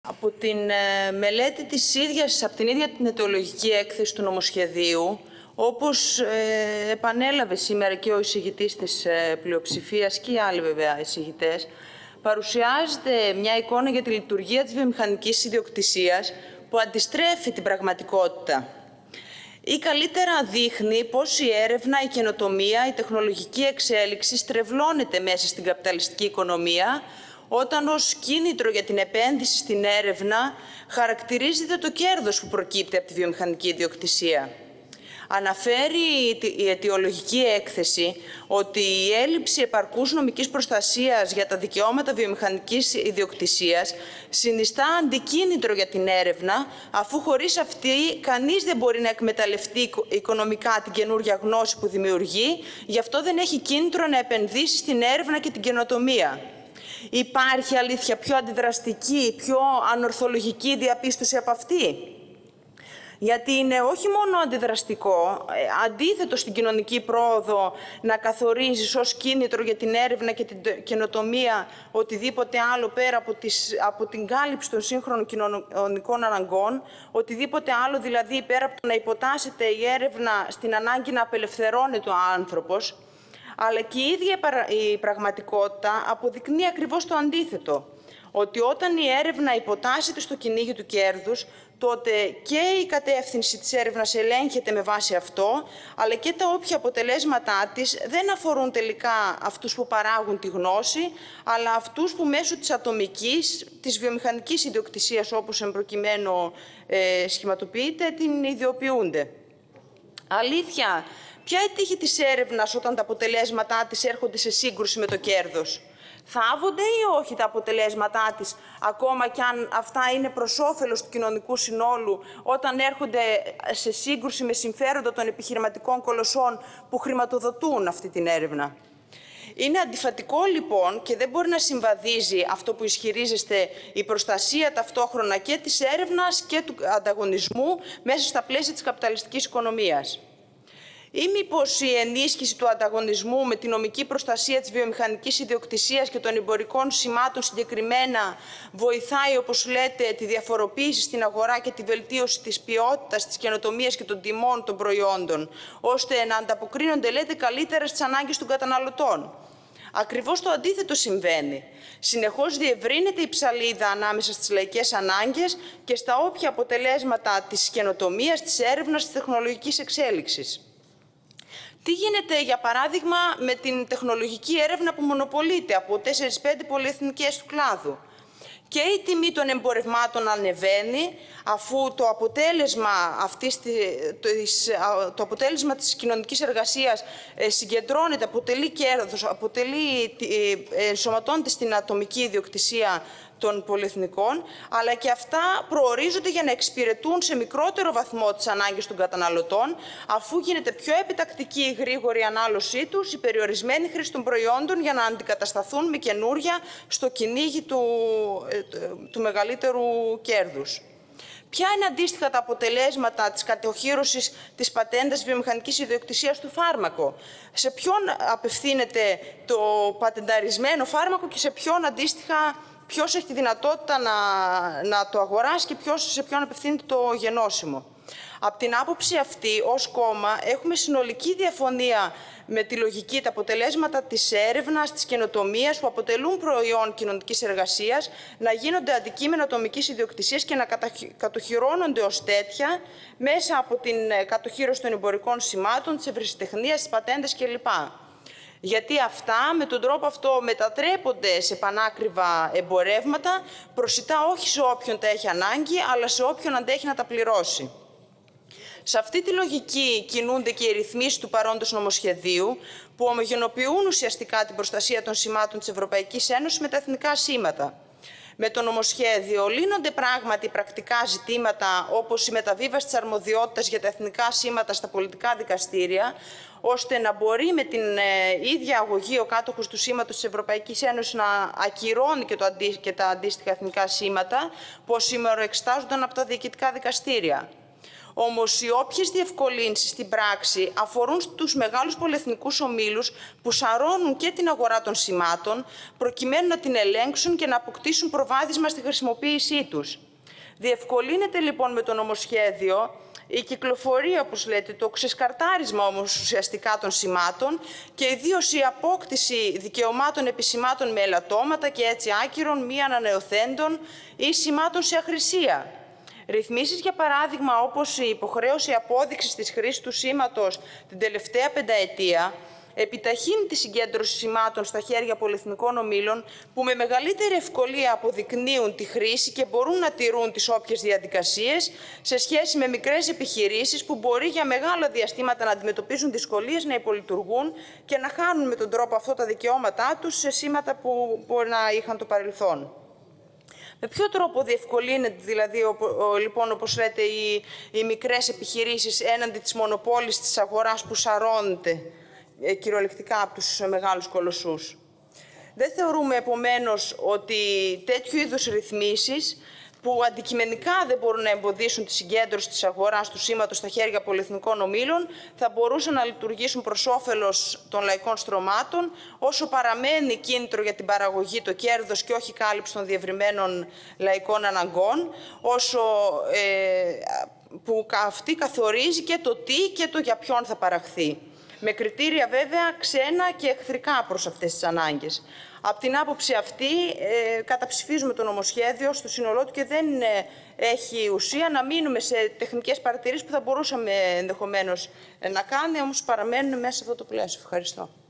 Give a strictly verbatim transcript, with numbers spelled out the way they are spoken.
Από την ε, μελέτη της ίδιας, από την ίδια την αιτιολογική έκθεση του νομοσχεδίου, όπως ε, επανέλαβε σήμερα και ο εισηγητής της ε, πλειοψηφίας και οι άλλοι βέβαια εισηγητές, παρουσιάζεται μια εικόνα για τη λειτουργία της βιομηχανικής ιδιοκτησίας που αντιστρέφει την πραγματικότητα. Ή καλύτερα δείχνει πώς η έρευνα, η καινοτομία, η τεχνολογική εξέλιξη στρεβλώνεται μέσα στην καπιταλιστική οικονομία, όταν ως κίνητρο για την επένδυση στην έρευνα χαρακτηρίζεται το κέρδος που προκύπτει από τη βιομηχανική ιδιοκτησία. Αναφέρει η αιτιολογική έκθεση ότι η έλλειψη επαρκούς νομικής προστασίας για τα δικαιώματα βιομηχανικής ιδιοκτησίας συνιστά αντικίνητρο για την έρευνα, αφού χωρίς αυτή κανείς δεν μπορεί να εκμεταλλευτεί οικονομικά την καινούργια γνώση που δημιουργεί, γι' αυτό δεν έχει κίνητρο να επενδύσει στην έρευνα και την καινοτομία. Υπάρχει αλήθεια πιο αντιδραστική, πιο ανορθολογική διαπίστωση από αυτή? Γιατί είναι όχι μόνο αντιδραστικό, αντίθετο στην κοινωνική πρόοδο να καθορίζεις ως κίνητρο για την έρευνα και την καινοτομία οτιδήποτε άλλο πέρα από, τις, από την κάλυψη των σύγχρονων κοινωνικών αναγκών, οτιδήποτε άλλο δηλαδή πέρα από το να υποτάσσεται η έρευνα στην ανάγκη να απελευθερώνεται ο άνθρωπος, αλλά και η ίδια η πραγματικότητα αποδεικνύει ακριβώς το αντίθετο. Ότι όταν η έρευνα υποτάσσεται στο κυνήγι του κέρδους, τότε και η κατεύθυνση της έρευνας ελέγχεται με βάση αυτό, αλλά και τα όποια αποτελέσματά της δεν αφορούν τελικά αυτούς που παράγουν τη γνώση, αλλά αυτούς που μέσω της ατομικής, της βιομηχανικής ιδιοκτησίας, όπως εμπροκειμένου ε, σχηματοποιείται, την ιδιοποιούνται. Αλήθεια, ποια είναι η τύχη της έρευνας όταν τα αποτελέσματά της έρχονται σε σύγκρουση με το κέρδος? Θάβονται ή όχι τα αποτελέσματά της, ακόμα κι αν αυτά είναι προς όφελος του κοινωνικού συνόλου, όταν έρχονται σε σύγκρουση με συμφέροντα των επιχειρηματικών κολοσσών που χρηματοδοτούν αυτή την έρευνα? Είναι αντιφατικό λοιπόν και δεν μπορεί να συμβαδίζει αυτό που ισχυρίζεστε, η προστασία ταυτόχρονα και της έρευνας και του ανταγωνισμού μέσα στα πλαίσια της καπιταλιστικής οικονομίας. Ή μήπως η ενίσχυση του ανταγωνισμού με τη νομική προστασία της βιομηχανικής ιδιοκτησίας και των εμπορικών σημάτων συγκεκριμένα βοηθάει, όπως λέτε, τη διαφοροποίηση στην αγορά και τη βελτίωση της ποιότητας, της καινοτομίας και των τιμών των προϊόντων, ώστε να ανταποκρίνονται, λέτε, καλύτερα στις ανάγκες των καταναλωτών? Ακριβώς το αντίθετο συμβαίνει. Συνεχώς διευρύνεται η ψαλίδα ανάμεσα στις λαϊκές ανάγκες και στα όποια αποτελέσματα της καινοτομίας, της έρευνας, της τεχνολογικής εξέλιξης. Τι γίνεται, για παράδειγμα, με την τεχνολογική έρευνα που μονοπολείται από τέσσερις πέντε πολυεθνικές του κλάδου? Και η τιμή των εμπορευμάτων ανεβαίνει, αφού το αποτέλεσμα, αυτής, το αποτέλεσμα της κοινωνικής εργασίας συγκεντρώνεται, αποτελεί κέρδος, αποτελεί, ενσωματώνεται στην ατομική ιδιοκτησία των πολυεθνικών, αλλά και αυτά προορίζονται για να εξυπηρετούν σε μικρότερο βαθμό τις ανάγκες των καταναλωτών, αφού γίνεται πιο επιτακτική η γρήγορη ανάλωσή τους, η περιορισμένη χρήση των προϊόντων για να αντικατασταθούν με καινούρια στο κυνήγι του, του μεγαλύτερου κέρδους. Ποια είναι αντίστοιχα τα αποτελέσματα της κατοχύρωσης της πατέντας βιομηχανικής ιδιοκτησίας του φάρμακο? Σε ποιον απευθύνεται το πατενταρισμένο φάρμακο και σε ποιον αντίστοιχα ποιος έχει τη δυνατότητα να, να το αγοράσει και ποιος, σε ποιον απευθύνεται το γενώσιμο? Από την άποψη αυτή, ως κόμμα, έχουμε συνολική διαφωνία με τη λογική τα αποτελέσματα της έρευνας, της καινοτομίας που αποτελούν προϊόν κοινωνικής εργασίας να γίνονται αντικείμενα ατομικής ιδιοκτησίας και να κατοχυρώνονται ως τέτοια μέσα από την κατοχύρωση των εμπορικών σημάτων, της ευρεσιτεχνίας, της πατέντας κλπ. Γιατί αυτά με τον τρόπο αυτό μετατρέπονται σε πανάκριβα εμπορεύματα, προσιτά όχι σε όποιον τα έχει ανάγκη, αλλά σε όποιον αντέχει να τα πληρώσει. Σε αυτή τη λογική κινούνται και οι ρυθμίσεις του παρόντος νομοσχεδίου, που ομογενοποιούν ουσιαστικά την προστασία των σημάτων της Ευρωπαϊκής Ένωσης με τα εθνικά σήματα. Με το νομοσχέδιο λύνονται πράγματι πρακτικά ζητήματα, όπως η μεταβίβαση της αρμοδιότητας για τα εθνικά σήματα στα πολιτικά δικαστήρια, ώστε να μπορεί με την ε, ίδια αγωγή ο κάτοχος του σήματος της Ευρωπαϊκής Ένωσης να ακυρώνει και, το αντί, και τα αντίστοιχα εθνικά σήματα που σήμερα εξετάζονταν από τα διοικητικά δικαστήρια. Όμως οι όποιες διευκολύνσεις στην πράξη αφορούν στους μεγάλους πολυεθνικούς ομίλους που σαρώνουν και την αγορά των σημάτων προκειμένου να την ελέγξουν και να αποκτήσουν προβάδισμα στη χρησιμοποίησή τους. Διευκολύνεται λοιπόν με το νομοσχέδιο η κυκλοφορία, όπως λέτε, το ξεσκαρτάρισμα όμως ουσιαστικά των σημάτων και ιδίως η απόκτηση δικαιωμάτων επισημάτων με ελαττώματα και έτσι άκυρων μη ανανεωθέντων ή σημάτων σε αχρησία. Ρυθμίσεις, για παράδειγμα, όπως η υποχρέωση απόδειξης της χρήσης του σήματος την τελευταία πενταετία, επιταχύνει τη συγκέντρωση σημάτων στα χέρια πολυεθνικών ομίλων που με μεγαλύτερη ευκολία αποδεικνύουν τη χρήση και μπορούν να τηρούν τις όποιες διαδικασίες σε σχέση με μικρές επιχειρήσεις που μπορεί για μεγάλα διαστήματα να αντιμετωπίζουν δυσκολίες να υπολειτουργούν και να χάνουν με τον τρόπο αυτό τα δικαιώματά τους σε σήματα που μπορεί να είχαν το παρελθόν. Με ποιο τρόπο διευκολύνεται δηλαδή, ο, ο, λοιπόν, όπως λέτε, οι, οι μικρές επιχειρήσεις έναντι της μονοπόλης της αγοράς που σαρώνεται ε, κυριολεκτικά από τους μεγάλους κολοσσούς? Δεν θεωρούμε επομένως ότι τέτοιου είδους ρυθμίσεις που αντικειμενικά δεν μπορούν να εμποδίσουν τη συγκέντρωση της αγοράς του σήματος στα χέρια πολυεθνικών ομίλων θα μπορούσαν να λειτουργήσουν προς όφελος των λαϊκών στρωμάτων, όσο παραμένει κίνητρο για την παραγωγή, το κέρδος και όχι κάλυψη των διευρυμένων λαϊκών αναγκών, όσο ε, που αυτή καθορίζει και το τι και το για ποιον θα παραχθεί. Με κριτήρια βέβαια ξένα και εχθρικά προς αυτές τις ανάγκες. Από την άποψη αυτή ε, καταψηφίζουμε το νομοσχέδιο στο σύνολό του και δεν ε, έχει ουσία να μείνουμε σε τεχνικές παρατηρήσεις που θα μπορούσαμε ενδεχομένως ε, να κάνουμε, όμως παραμένουν μέσα σε αυτό το πλαίσιο. Ευχαριστώ.